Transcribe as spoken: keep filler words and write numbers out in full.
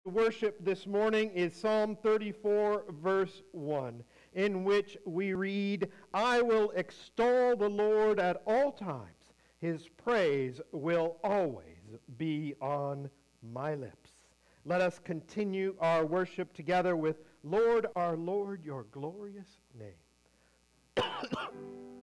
Worship this morning is Psalm thirty-four, verse one, in which we read, "I will extol the Lord at all times. His praise will always be on my lips." Let us continue our worship together with "Lord, our Lord, your glorious name."